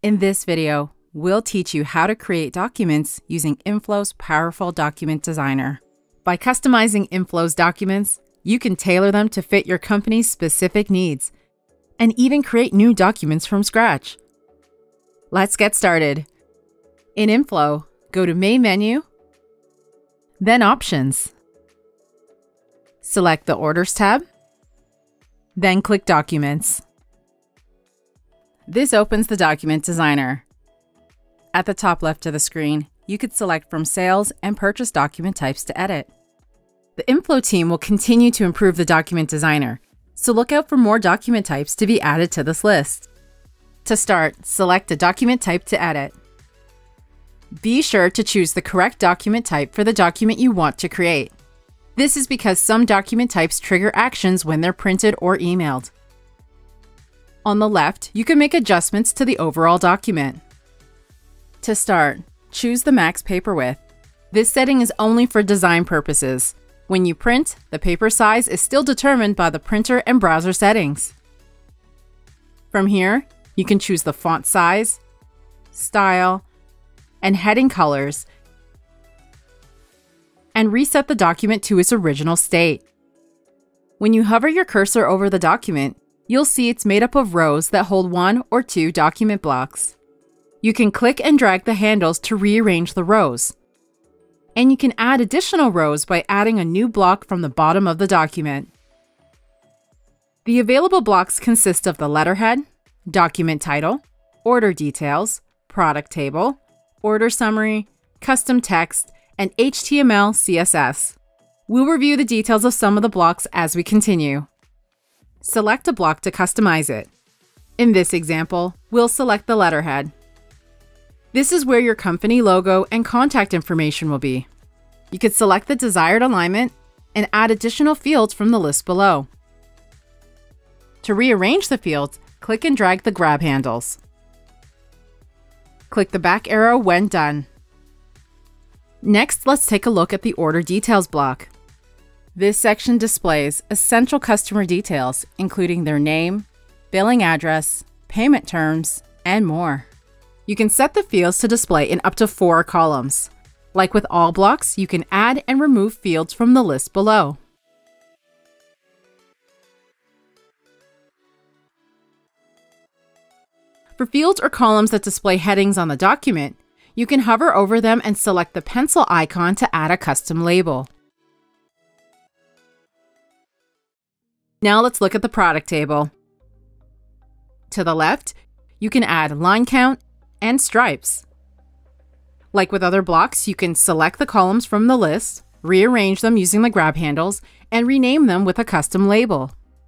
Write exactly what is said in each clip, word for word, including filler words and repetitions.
In this video, we'll teach you how to create documents using Inflow's powerful document designer. By customizing Inflow's documents, you can tailor them to fit your company's specific needs and even create new documents from scratch. Let's get started. In Inflow, go to Main Menu, then Options. Select the Orders tab, then click Documents. This opens the document designer. At the top left of the screen, you could select from sales and purchase document types to edit. The Inflow team will continue to improve the document designer, so look out for more document types to be added to this list. To start, select a document type to edit. Be sure to choose the correct document type for the document you want to create. This is because some document types trigger actions when they're printed or emailed. On the left, you can make adjustments to the overall document. To start, choose the max paper width. This setting is only for design purposes. When you print, the paper size is still determined by the printer and browser settings. From here, you can choose the font size, style, and heading colors, and reset the document to its original state. When you hover your cursor over the document, you'll see it's made up of rows that hold one or two document blocks. You can click and drag the handles to rearrange the rows. And you can add additional rows by adding a new block from the bottom of the document. The available blocks consist of the letterhead, document title, order details, product table, order summary, custom text, and H T M L C S S. We'll review the details of some of the blocks as we continue. Select a block to customize it. In this example, we'll select the letterhead. This is where your company logo and contact information will be. You could select the desired alignment and add additional fields from the list below. To rearrange the fields, click and drag the grab handles. Click the back arrow when done. Next, let's take a look at the order details block. This section displays essential customer details, including their name, billing address, payment terms, and more. You can set the fields to display in up to four columns. Like with all blocks, you can add and remove fields from the list below. For fields or columns that display headings on the document, you can hover over them and select the pencil icon to add a custom label. Now let's look at the product table. To the left, you can add line count and stripes. Like with other blocks, you can select the columns from the list, rearrange them using the grab handles, and rename them with a custom label.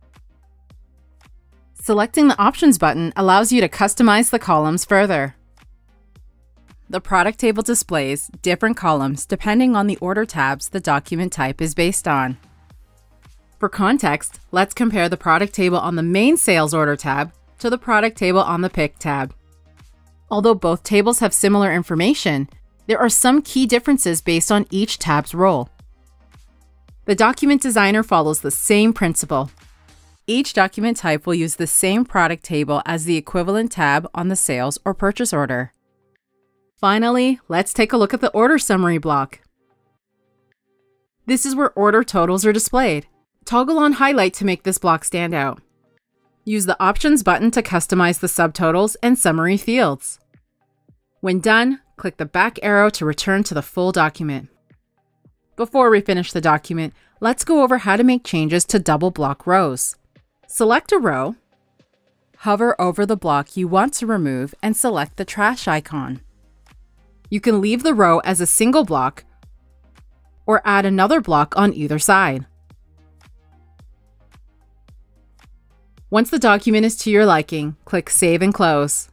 Selecting the Options button allows you to customize the columns further. The product table displays different columns depending on the order tabs the document type is based on. For context, let's compare the product table on the main sales order tab to the product table on the pick tab. Although both tables have similar information, there are some key differences based on each tab's role. The document designer follows the same principle. Each document type will use the same product table as the equivalent tab on the sales or purchase order. Finally, let's take a look at the order summary block. This is where order totals are displayed. Toggle on Highlight to make this block stand out. Use the Options button to customize the subtotals and summary fields. When done, click the back arrow to return to the full document. Before we finish the document, let's go over how to make changes to double block rows. Select a row, hover over the block you want to remove, and select the trash icon. You can leave the row as a single block or add another block on either side. Once the document is to your liking, click Save and Close.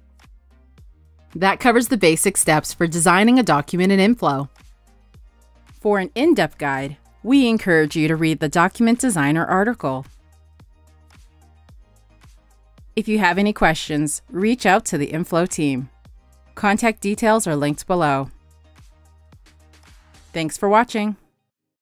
That covers the basic steps for designing a document in Inflow. For an in-depth guide, we encourage you to read the Document Designer article. If you have any questions, reach out to the Inflow team. Contact details are linked below. Thanks for watching.